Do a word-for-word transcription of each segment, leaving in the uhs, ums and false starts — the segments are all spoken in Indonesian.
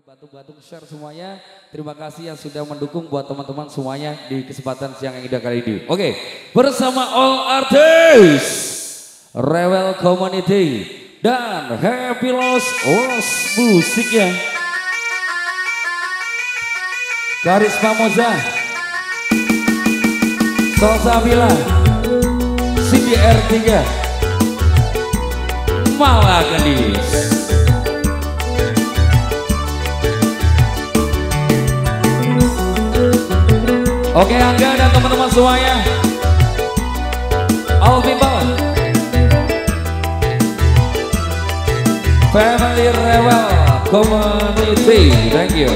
Batu-batu share semuanya. Terima kasih yang sudah mendukung buat teman-teman semuanya di kesempatan siang yang indah kali ini. Oke, bersama all artists, Rewel Community dan Happy Loss Los musiknya. Karisma Moza, Salsabila, C D R tiga, Malah Gadis. Oke, Angga dan teman-teman semuanya, all people, family Rewel Community, thank you.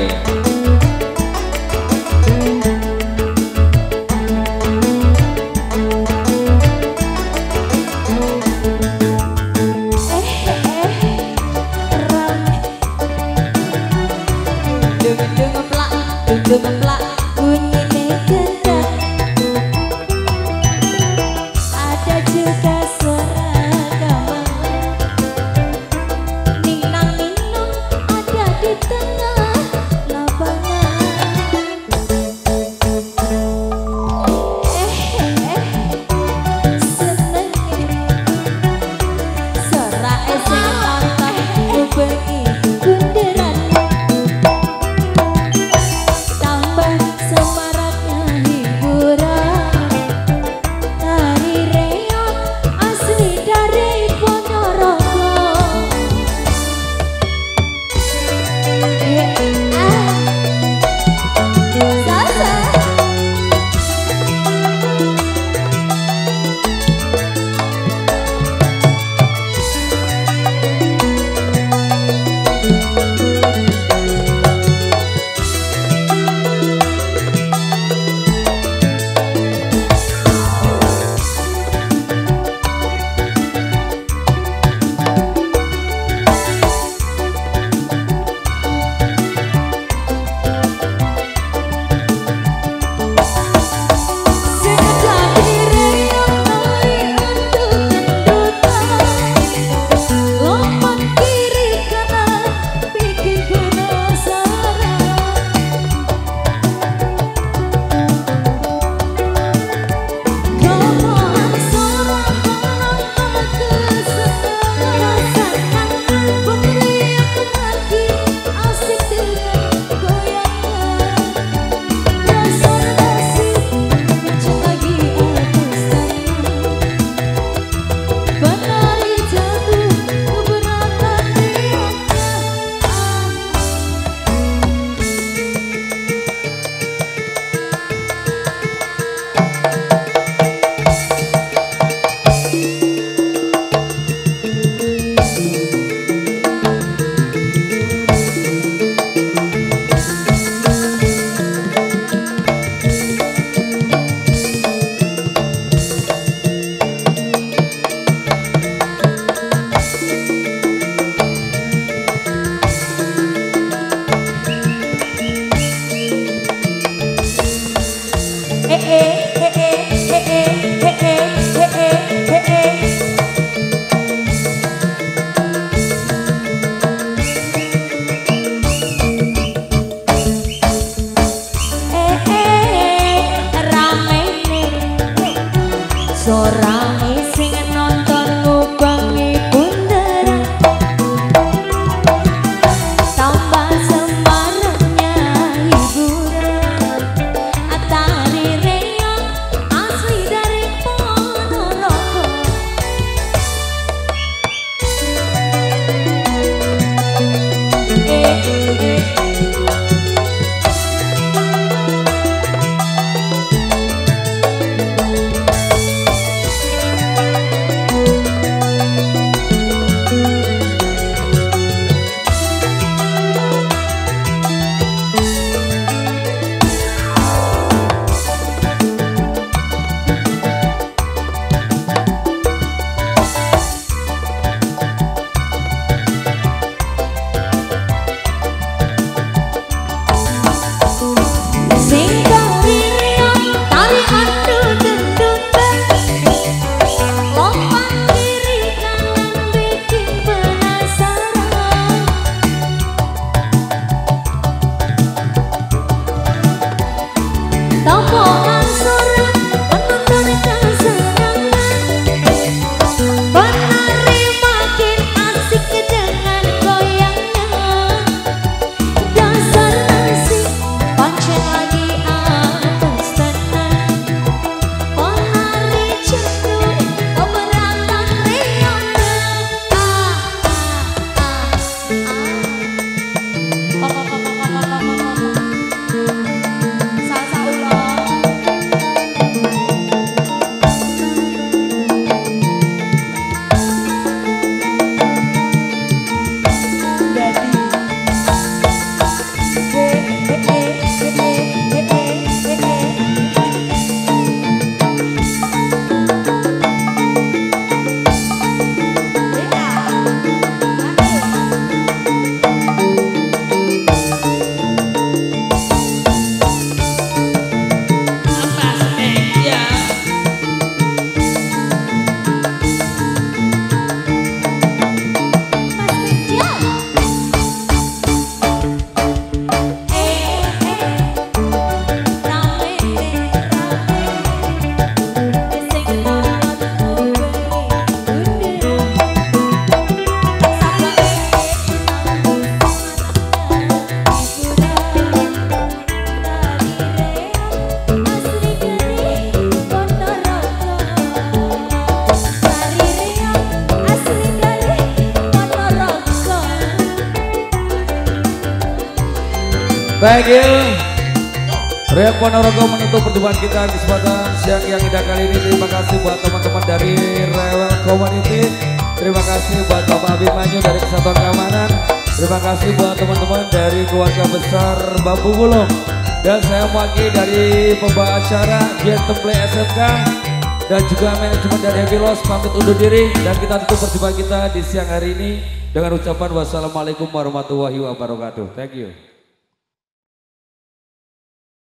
Thank you. Riak Ponorogo menutup perjumpaan kita di kesempatan siang yang indah kali ini. Terima kasih buat teman-teman dari Rewel Community. Terima kasih buat Bapak Abimanyu dari Kesatuan Keamanan. Terima kasih buat teman-teman dari keluarga besar Bambu Bulung. Dan saya mewakili dari pembawa acara Gentemplay S M K dan juga manajemen dari Heavy Loss pamit undur diri. Dan kita tutup perjumpaan kita di siang hari ini dengan ucapan wassalamualaikum warahmatullahi wabarakatuh. Thank you.